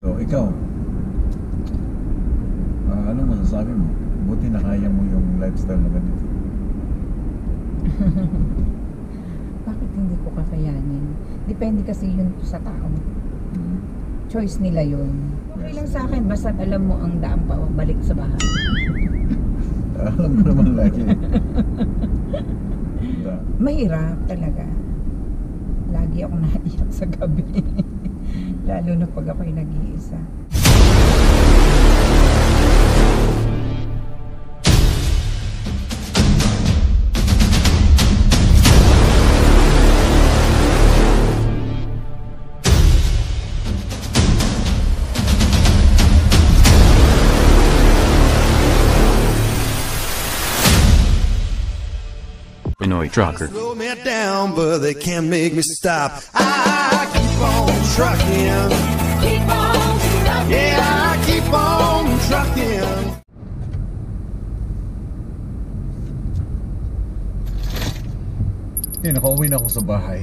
So, ikaw, ano masasabi mo? Buti na kaya mo yung lifestyle na ganito. Bakit hindi ko kakayanin? Depende kasi yun sa tao. Choice nila yun. Okay lang sa akin, basta alam mo ang daan pa balik sa bahay. Alam mo naman lagi. Mahirap talaga. Lagi ako naiyak sa gabi. Lalo na pag ako'y nag-iisa. Pinoy Trucker. Slow me down, but they can't make me stop. I keep on trucking. Keep on trucking. Yeah, I keep on trucking. Nakauwi na ako sa bahay.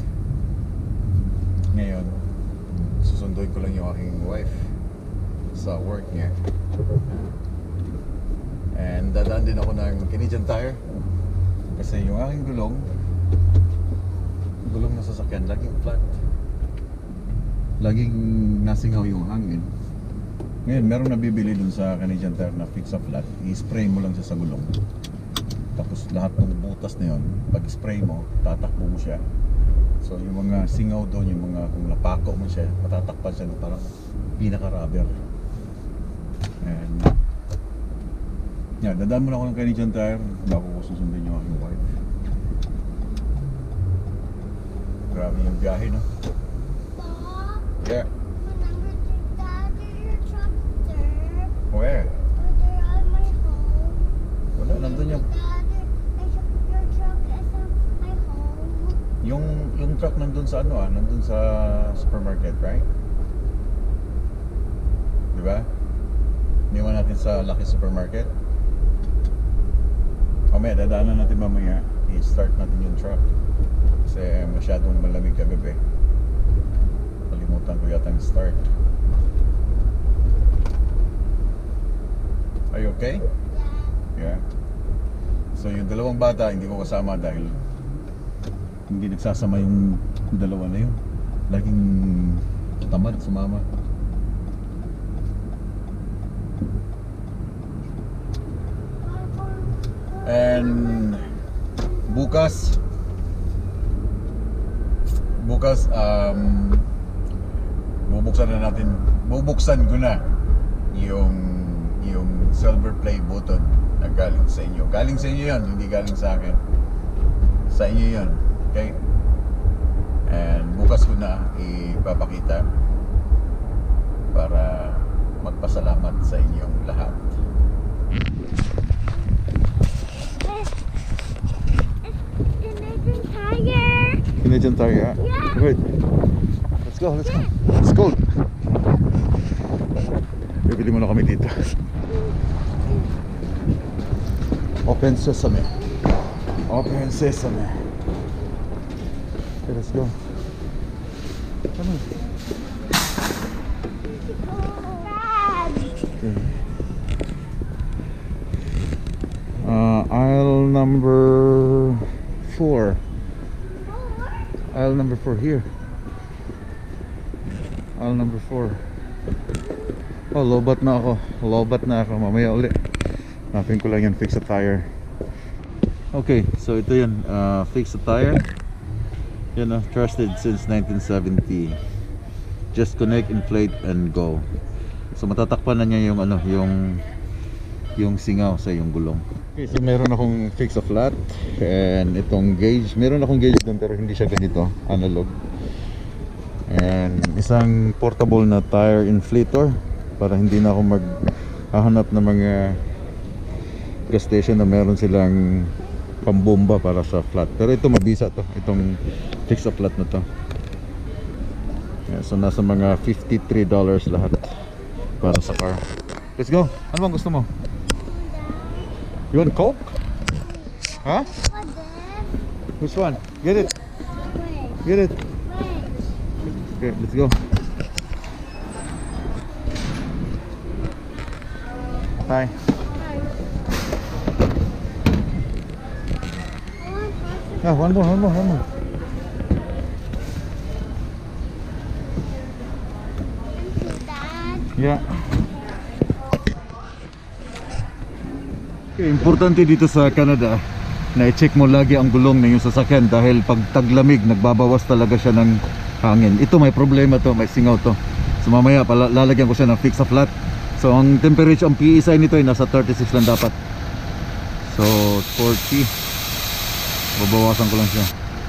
Ngayon, susunduin ko lang yung aking wife sa work niya. And dadaan din ako ng Canadian Tire. Kasi yung aking gulong na sasakyan, laging flat. Laging nasingaw yung hangin. Ngayon, merong nabibili dun sa Canadian Tire na fix a flat. I-spray mo lang siya sa gulong. Tapos lahat ng butas na yun, pag-spray mo, tatakbo mo siya. So yung mga singaw doon, yung mga kung napako mo siya, matatakpan siya ng parang pinaka-rubber. And dadaan mo na ako ng Canadian Tire bago ko susundin yung aking wife. Grabe yung biyahe, no? Yeah. Where? Wala, nandun yung truck nandun sa nandun sa supermarket, right? Diba? Iniwan natin sa Lucky Supermarket. Mamaya, dadaanan natin mamaya. I-start natin yung truck. Kasi masyadong malamig kagabi. Kalimutan ko yata yung start. Are you okay? Yeah. So yung dalawang bata hindi ko kasama dahil hindi nagsasama yung dalawa na yun. Laging tamad sumama. And bukas bubuksan ko na yung silver play button na galing sa inyo. Galing sa inyo yan, hindi galing sa akin. Sa inyo yan. Okay? And bukas ko na ipapakita para magpasalamat sa inyong lahat. Canadian Tire? Yeah. Good. Let's go. Let's go. Bibili muna kami dito. Open sesame. Open sesame. Okay, let's go. Come on. Okay. Aisle number 4. Aisle number 4 here. Aisle number 4. Oh, lobat na ako. Mamaya uli. Hanapin ko lang yung fix a tire. Okay, so ito yun. Fix a tire. Yan, trusted since 1970. Just connect, inflate, and go. So matatakpan na niya yung yung singaw sa yung gulong. Okay, so meron akong fix a flat and itong gauge. Meron akong gauge doon pero hindi siya ganito, analog. And isang portable na tire inflator para hindi na ako maghahanap ng mga gas station na meron silang pambomba para sa flat. Pero ito mabisa to, itong fix a flat na to. Yeah, so nasa mga $53 lahat para sa car. Let's go. Ano bang gusto mo? You want Coke? Huh? Which one? Get it. Get it. Okay, let's go. Hi. Ah, one more. Yeah. Okay, importante dito sa Canada na i-check mo lagi ang gulong ng iyong sasakyan dahil pag taglamig nagbabawas talaga siya ng hangin. Ito may problema to, may singaw to. So mamaya lalagyan ko siya ng fix a flat. So ang temperature, ang PSI nito ay nasa 36 lang dapat. So 40. Babawasan ko lang siya.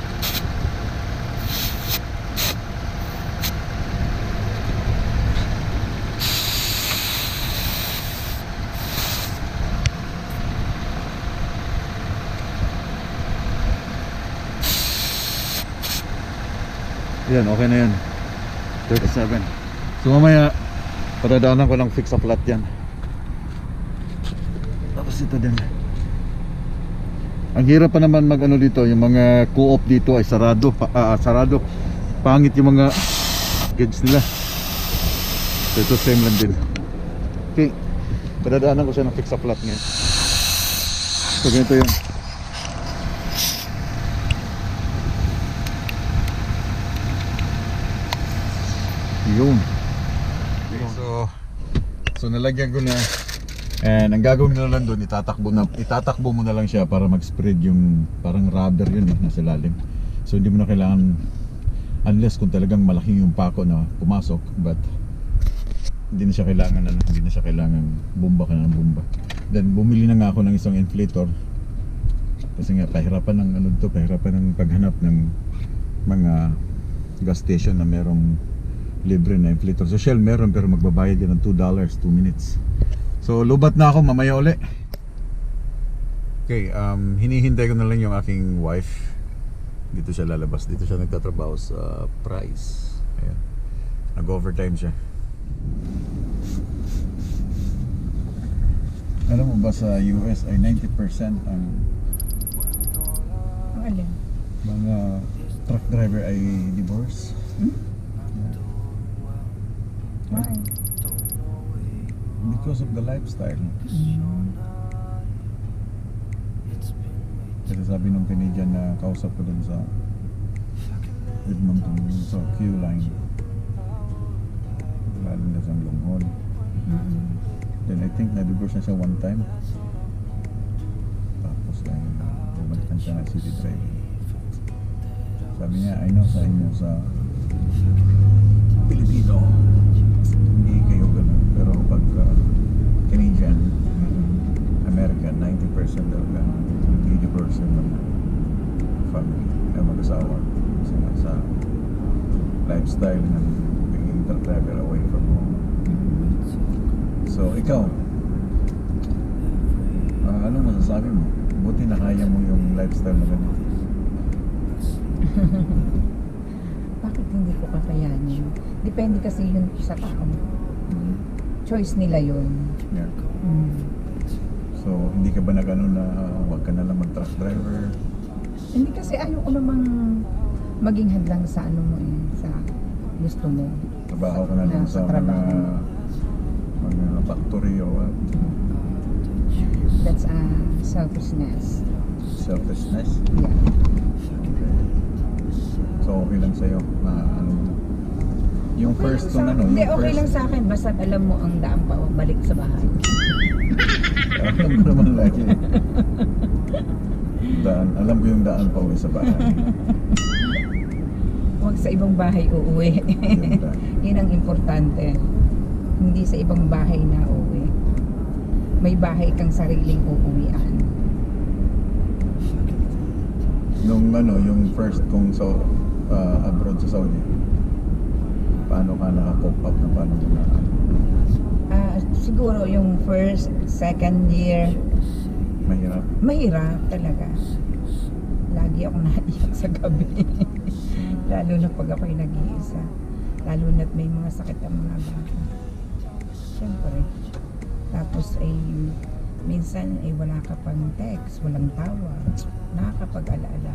Yan, okay na yan. 37. So mamaya padadaanan ko ng fix a flat yan. Tapos ito din. Ang hirap pa naman mag ano dito, yung mga co-op dito ay sarado, sarado. Pangit yung mga gauge nila. So ito same lang din. Okay, padadaanan ko siya ng fix a flat ngayon. So ganito yun. Yun. So nalagyan ko na. And ang gagawin na lang doon, itatakbo mo na lang siya para mag-spread yung parang rubber yun nasa lalim. So hindi mo na kailangan, unless kung talagang malaki yung pako na pumasok, but hindi na siya kailangan bomba ka ng bomba. Then bumili na nga ako ng isang inflator. Kasi nga pahirapan ng paghanap ng mga gas station na merong libre na inflator. So Shell meron pero magbabayad yan ng $2, 2 minutes. So lubat na ako mamaya uli. Okay, hinihintay ko na lang yung aking wife. Dito siya lalabas. Dito siya nagtatrabaho sa Price. Ayan. Nag-overtime siya. Alam mo ba sa US ay 90% ang alin? mga truck driver ay divorce? Why? Because of the lifestyle. Kasi sabi nung Canadian na kausap ko dun sa Edmonton, sa Q-line, lalo na sa Longhorn. Then I think na-divorce na siya one time. Tapos bumalikan siya ng city driving. Sabi niya, I know sa inyo sa Pilipino hindi kayo ganun, pero pag Canadian, American, 90% daw ganun, 80% ng family ay mag-asawa kasi sa lifestyle ng being truck driver away from home. So ikaw, anong masasabi mo? Buti na kaya mo yung lifestyle na ganito. Bakit hindi ko kakayanin? Depende kasi yun sa tao. Choice nila yun. Yeah. So hindi ka ba nag-ano na wag ka na lang mag-truck driver? Hindi kasi ayoko namang maging hadlang sa ano mo sa gusto mo. Trabaho ka na lang sa mga factory o what? That's selfishness. Selfishness? Yeah. So okay lang sa'yo na ano yung first kung ano, hindi, yung okay first lang sa akin basta alam mo ang daan pa balik sa bahay. alam mo naman lagi daan, alam ko yung daan pa uwi sa bahay. Huwag sa ibang bahay uuwi. Yun ang importante. Hindi sa ibang bahay na uuwi. May bahay kang sariling uuwian. Nung ano, yung first kong abroad sa Saudi, paano ka naka-cope up na paano mo na Siguro yung first, second year, mahirap? Mahirap talaga. Lagi ako naiyak sa gabi. Lalo na pag ako'y nag-iisa. Lalo na't may mga sakit ang mga bata. Siyempre. Tapos ay minsan ay wala ka pang text, walang tawag. Nakakapag-alaala.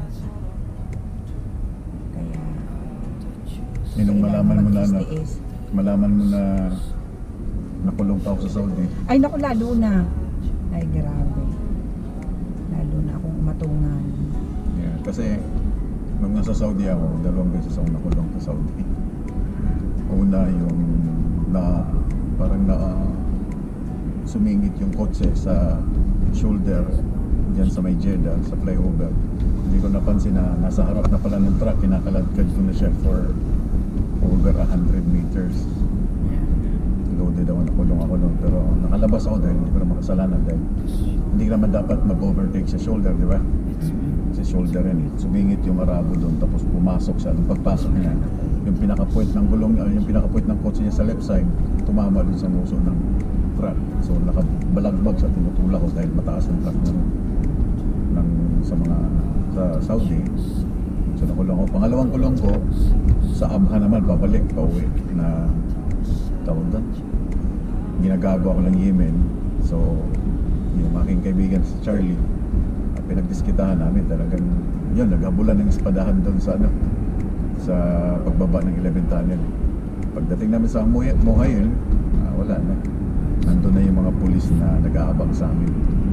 Kaya nung malaman mo na magtiis-tiis. malaman mo na nakulong nakulong pa ako sa Saudi. Ay, naku, lalo na. Ay, grabe. Lalo na akong matungan. Yeah, kasi nung nasa Saudi ako, 2 beses ako nakulong sa Saudi. Una yung parang sumingit yung kotse sa shoulder dyan sa may Jeddah, sa flyover. Hindi ko napansin na nasa harap na pala ng truck, kinakaladkad ko na siya for over 100 meters. Loaded ako, nakulong ako noon, pero nakalabas ako dahil hindi ko na makasalanan dahil hindi naman dapat mag-overtake sa shoulder, di ba? Sa shoulder yan eh. Sumingit yung arabo doon, tapos pumasok siya. Nung pagpasok niya, yung pinakapuwet ng gulong, yung pinakapuwet ng kotse niya sa left side, tumama doon sa muso ng truck. So nakabalagbag siya, tinutulak ko dahil mataas yung truck sa mga sa Saudi. So nakulong ko. Pangalawang kulong ko sa Abha naman, pabalik, pauwi na tawag doon. Ginagago ako ng Yemen. So yung aking kaibigan si Charlie, pinagdiskitahan namin talagang yun, naghabulan ng espadahan doon sa sa pagbaba ng 11 tunnel. Pagdating namin sa Mohail, wala na. Nandun na yung mga pulis na nag-aabang sa amin.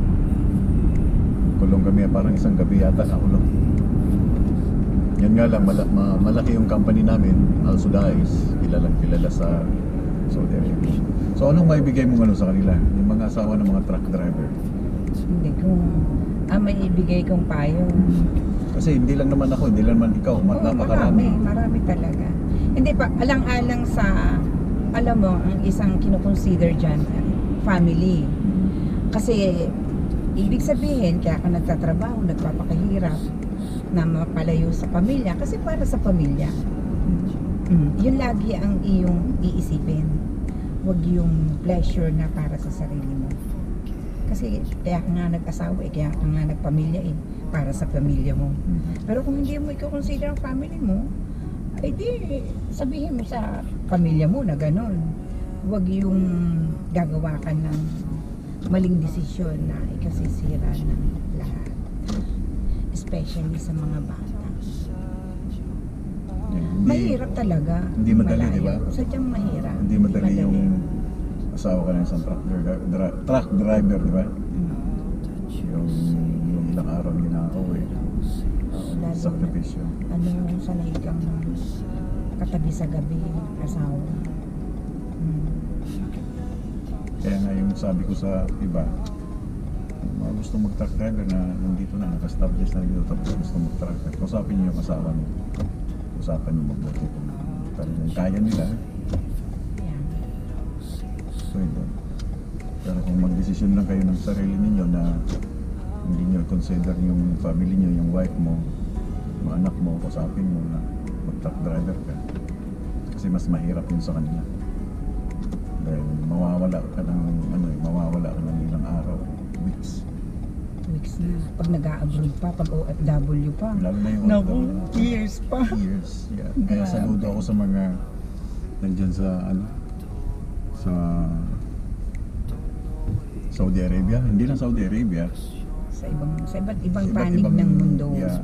Kulong kami, parang isang gabi yata nakulong. Yan nga lang, malaki yung company namin, Al Sudais, kilalang kilala sa Saudi Arabia. So anong maibigay mo sa kanila? Yung mga asawa ng mga truck driver? Hindi kung may ibigay kong payo. Kasi hindi lang naman ako, hindi lang naman ikaw, napakarami. Marami talaga. Hindi pa, alang-alang sa, alam mo, ang isang kinukonsider dyan, family. Kasi, ibig sabihin, kaya ka nagtatrabaho, nagpapakahirap, na mapalayo sa pamilya, kasi para sa pamilya. Yun lagi ang iyong iisipin. Huwag yung pleasure na para sa sarili mo. Kasi kaya ka nga nag-asawa kaya ka nga nagpamilya para sa pamilya mo. Pero kung hindi mo i-consider ang family mo, ay di sabihin mo sa pamilya mo na gano'n. Huwag yung gagawa ka ng maling desisyon na ikasisira ng lahat. Especially sa mga bata. Mahirap talaga. Hindi madali, di ba? Sadyang mahirap. Hindi madali yung asawa ka ng isang truck driver, di ba? Yung ilang araw ginakaw sakripisyo. Sanay kang katabi sa gabi, asawa. Kaya nga yung sabi ko sa iba, mga gusto mag-truck driver na nandito na, naka-establish na dito, tapos gusto mag-truck driver, usapin niyo yung asawa niyo. Usapan niyo magbuti kung talagang kaya nila. So yun. Pero kung mag-desisyon lang kayo ng sarili ninyo na hindi nyo consider yung family nyo, yung wife mo, mga anak mo, kusapin mo na mag-truck driver ka. Kasi mas mahirap yun sa kanila. Dahil mawawala ka ng ilang araw, weeks. Weeks na. Pag nag-a-abroad pa, pag OFW pa. Lalo na yung years pa. Years, yeah. Kaya saludo ako sa mga nandyan sa sa Saudi Arabia, hindi lang Saudi Arabia, sa iba't ibang panig ng mundo. Yeah,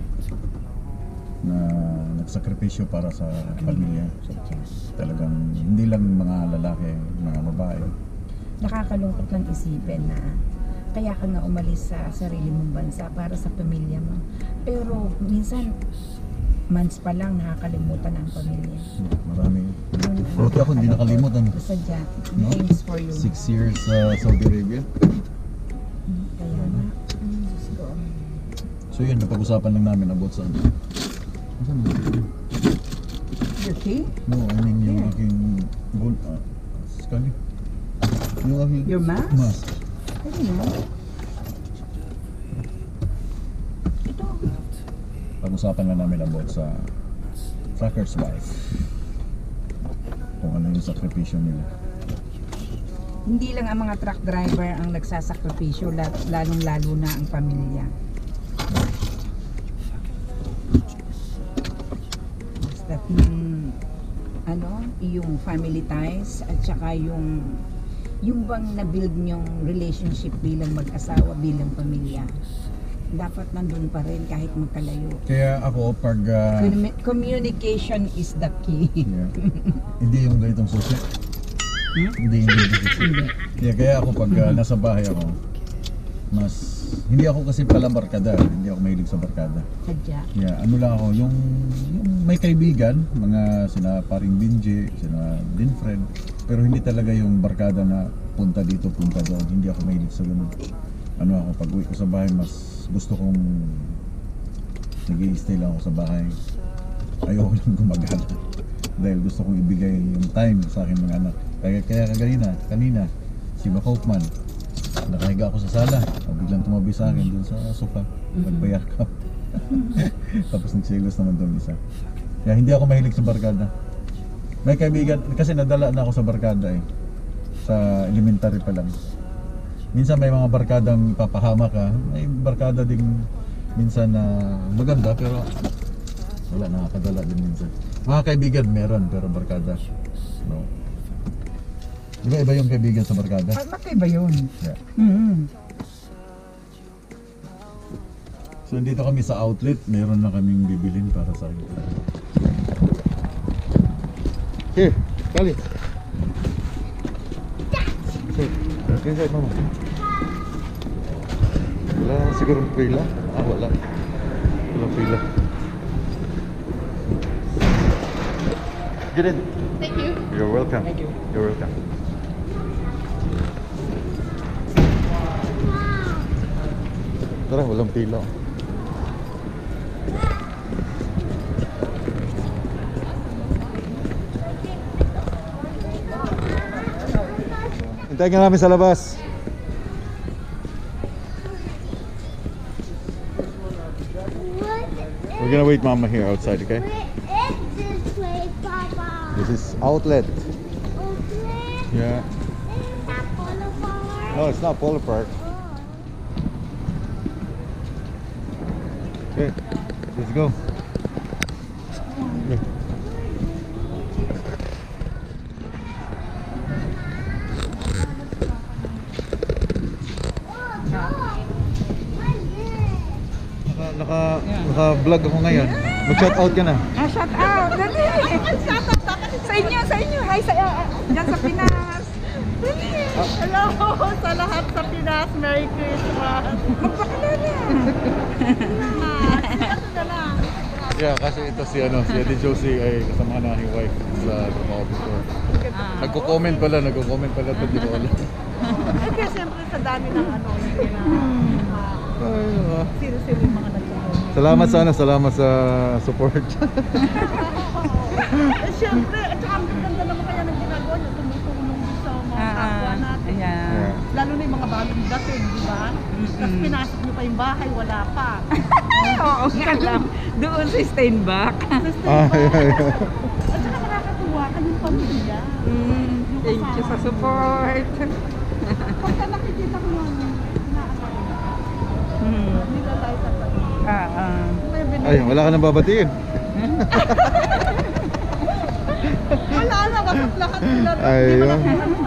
na nagsakripisyo para sa pamilya. Talagang hindi lang mga lalaki, mga babae. Nakakalungkot lang isipin na kaya ka nga umalis sa sarili mong bansa para sa pamilya mo. Pero minsan months pa lang nakakalimutan ang pamilya. Marami. Buti ako hindi nakalimutan. Sadya. Thanks for you. 6 years sa Saudi Arabia. Kaya na. So yun, napag-usapan lang namin about sa Your tea? No, I mean yung aking yung aking Your mask? Mask. I don't know. Ito. Pag-usapan lang namin about sa trucker's wife. Kung ano yung sakripisyo nila. Hindi lang ang mga truck driver ang nagsasakripisyo, lalong-lalo na ang pamilya. Basta yung family ties at saka yung bang na-build nyong relationship bilang mag-asawa, bilang pamilya. Dapat nandun pa rin kahit magkalayo. Kaya ako pag Communication is the key. yeah, hindi yung ganitong susi. Hindi. Yeah, kaya ako pag nasa bahay ako, hindi ako kasi pala barkada. Hindi ako mahilig sa barkada. Sadya. Yeah, ano lang ako, yung may kaibigan, mga sina paring Binje, sina Dinfred, pero hindi talaga yung barkada na punta dito, punta doon. Hindi ako mahilig sa ganun. Ano ako, pag uwi ko sa bahay, mas gusto kong nag-i-stay lang ako sa bahay. Ayoko lang gumagala. Dahil gusto kong ibigay yung time sa aking mga anak. Kaya kanina, si Kaufman, nakahiga ako sa sala. Biglang tumabi sa akin dun sa sofa. Nagbayakap. Tapos nagsilos naman doon isa. Kaya hindi ako mahilig sa barkada. May kaibigan, kasi nadala na ako sa barkada eh. Sa elementary pa lang. Minsan may mga barkadang papahama ka. May barkada ding minsan na maganda pero wala, nakakadala din minsan. Mga kaibigan meron pero barkada no. Di ba iba yung kaibigan sa barkada? Magkaiba yun. Yeah. So dito kami sa outlet, meron na kaming bibilin para sa akin. Here, Kali. Okay, sir, mama. Wala siguro pila. Wala. Walang pila. Get in. Thank you. You're welcome. Thank you. You're welcome. Tara, walang pila. Hintayin ka namin sa labas. We're gonna wait mama here outside, okay? Where is this place, Papa? This is outlet. Okay. Yeah. It's not Boulevard. No, it's not Polo Park. Okay, let's go. Okay. Naka-vlog ako ngayon. Mag-shout out ka na. Shout out! Dali! Shout out! Sa inyo! Hi sa... Diyan sa Pinas! Dali! Hello sa lahat sa Pinas. Merry Christmas. Magpakilala! Ito na lang. Yeah, kasi ito si Ate Josie ay kasama na aking wife sa trabaho before. Nagko-comment pala ito, di ko alam. Kasi siyempre sa dami ng hindi na sino-sino yung mga nagko-comment. Salamat sa support. Siyempre, at saka ang ganda naman kaya ng ginagawa niyo, tumutulong sa mga kapwa natin. Yeah. Lalo na yung mga bagong dating, di ba? Tapos pinasok niyo pa yung bahay, wala pa. Oo nga lang. Doon sa Steinbach. Yeah. At saka nakakatuwa kayong pamilya. Thank you sa support. Pagka nakikita ko yung nilalay sa Ay, wala ka nang babatiin. wala na, lahat sila. Ayun.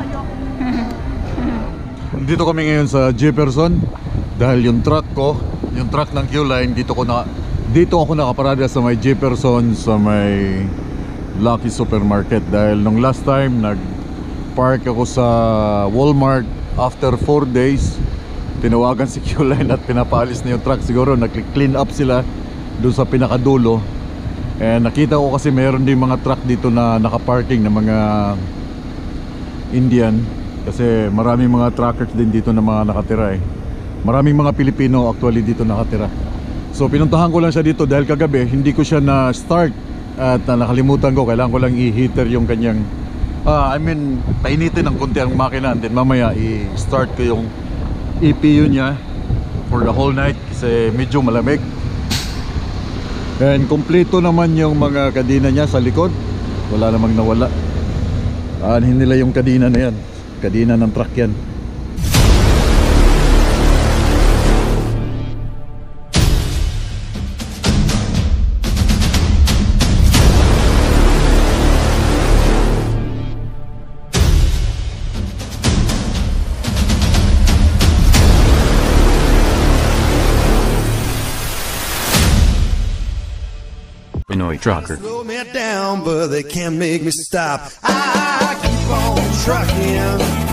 Dito kami ngayon sa Jefferson dahil yung truck ng Q-Line dito ako nakaparada sa may Jefferson sa may Lucky Supermarket dahil nung last time nag-park ako sa Walmart after 4 days tinawagan si Q-Line at pinapaalis na yung truck. Siguro nag-clean up sila doon sa pinakadulo. Nakita ko kasi mayroon din mga truck dito na nakaparking na mga Indian. Kasi maraming mga truckers din dito na mga nakatira eh. Maraming mga Pilipino actually dito nakatira. So pinuntahan ko lang siya dito dahil kagabi hindi ko siya na-start. At nakalimutan ko, kailangan ko lang i-heater yung kanyang painitin ng konti ang makina. And then mamaya i-start ko yung EPU niya for the whole night kasi medyo malamig. And kompleto naman yung mga kadena niya sa likod. Wala namang nawala. Aanhin nila yung kadena na yan. Kadena ng truck yan. Pinoy trucker. Slow me down, but they can't make me stop. I keep on trucking.